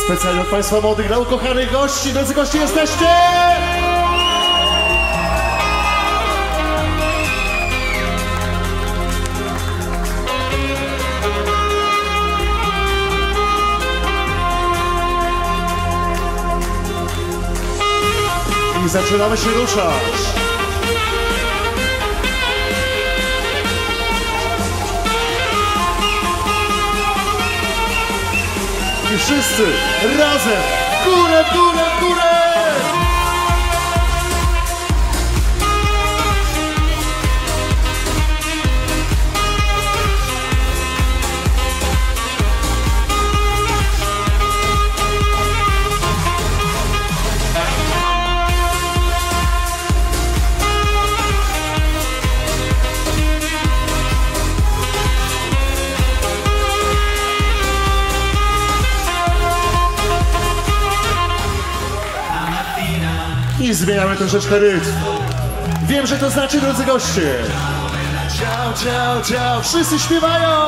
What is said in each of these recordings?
Specjalnie od Państwa młodych dla ukochanych gości. Drodzy goście, jesteście! I zaczynamy się ruszać. I wszyscy razem w górę, w górę, w górę! I zmieniamy troszeczkę rytm. Wiem, że to znaczy, drodzy goście. Ciao, ciao, ciao. Wszyscy śpiewają!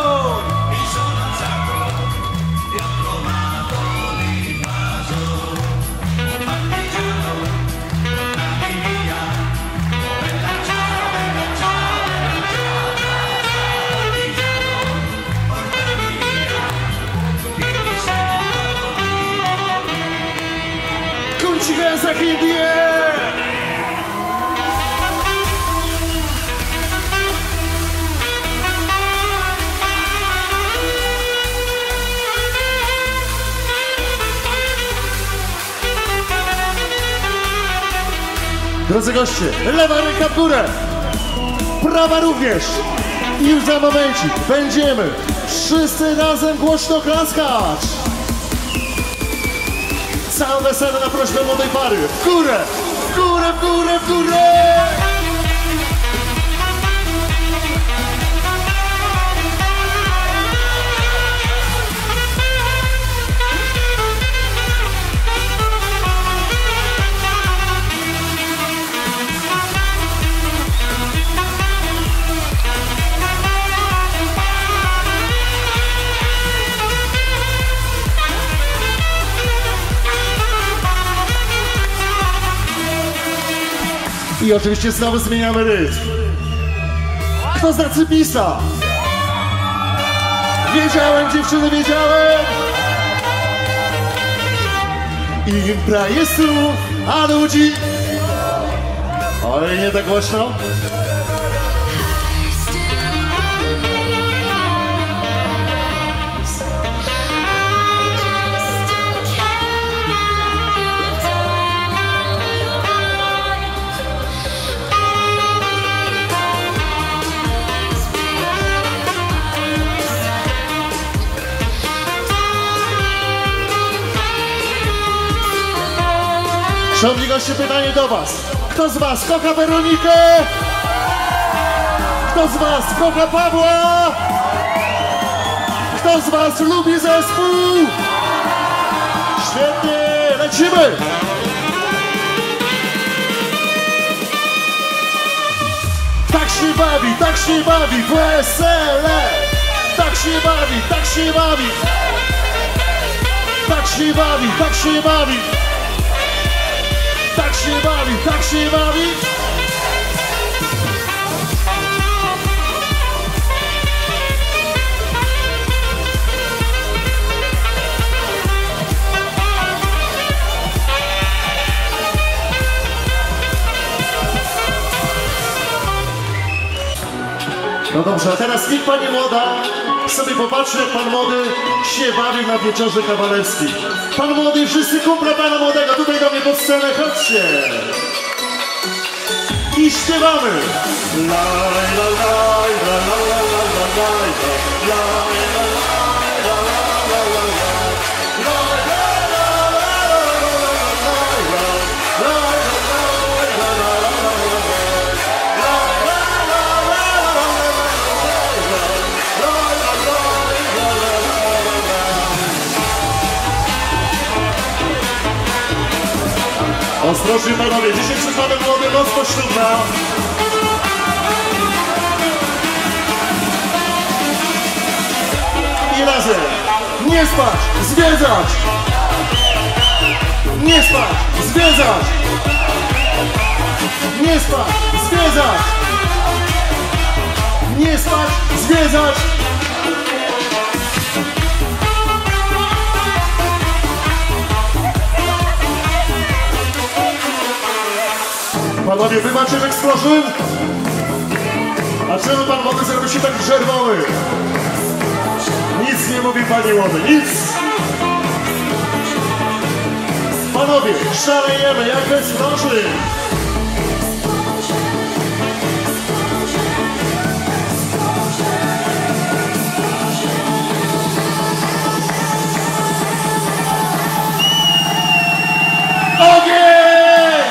Za Indię! Drodzy goście, lewa ręka w górę, prawa również. I już za momencik będziemy wszyscy razem głośno klaskać. Całe wesele na prośbę młodej pary. W górę, w górę, w górę, w górę! I oczywiście znowu zmieniamy rytm. Kto zna Cypisa? Wiedziałem, dziewczyny, wiedziałem! I impra jest tu, a ludzi... Oj, nie tak głośno. Szanowni goście, pytanie do was. Kto z was kocha Weronikę? Kto z was kocha Pawła? Kto z was lubi zespół? Świetnie, lecimy! Tak się bawi, wesele! Tak się bawi, tak się bawi! Tak się bawi, tak się bawi! Tak się bawi, tak się bawi. No dobrze, a teraz niech pani młoda sobie popatrzy, jak pan młody się bawi na wieczorze kawalerskim. Pan młody, wszyscy kumple pana młodego, tutaj do mnie pod scenę, chodźcie! I śpiewamy! Laj, la, laj, la, la, la, la, la, laj, la, laj, la, laj, la, la, la, la, ostrożnie panowie, dzisiaj przed panem młody noc poślubna. I razem nie spać, zwiedzać. Nie spać, zwiedzać! Nie spać, zwiedzać! Nie spać, zwiedzać! Panowie, wy macie eksplosion? A czemu pan młody zrobił się tak czerwony? Nic nie mówi pani młody, nic! Panowie, szalejemy jak eksplosion! Ogień!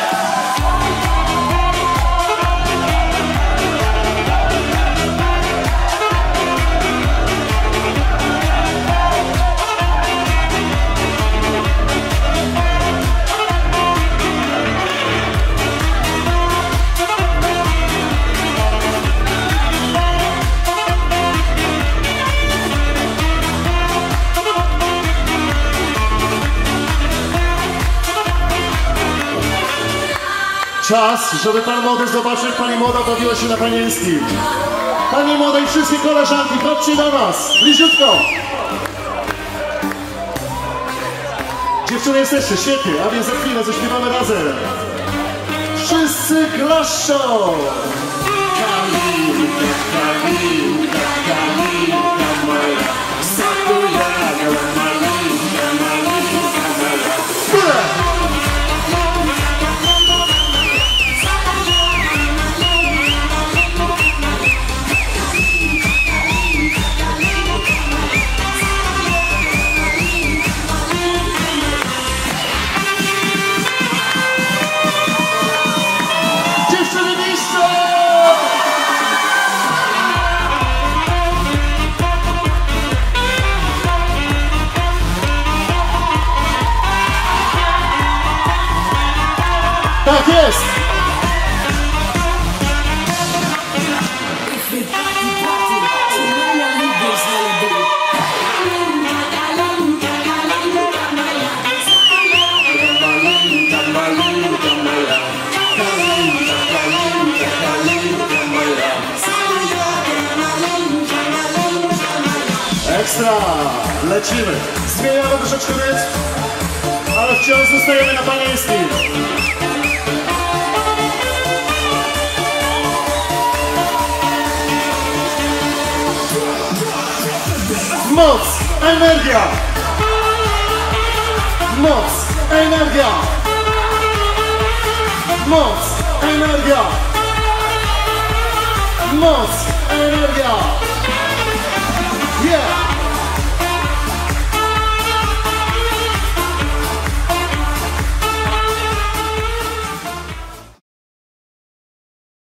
Czas, żeby pan młody zobaczył, jak pani młoda bawiła się na panieńskim. Pani młoda i wszystkie koleżanki, chodźcie do nas, bliziutko. Dziewczyny jesteście, świetnie, a więc za chwilę zaśpiewamy razem. Wszyscy klaszczą! Kalinka, kalinka, kalinka moja, zakujaka, malinka, malinka moja. Górę! Tak jest! Ekstra! Lecimy! Zmieniamy troszeczkę rytm, ale wciąż zostajemy na panieńskim. Moc, energia! Moc, energia! Moc, energia! Moc, energia!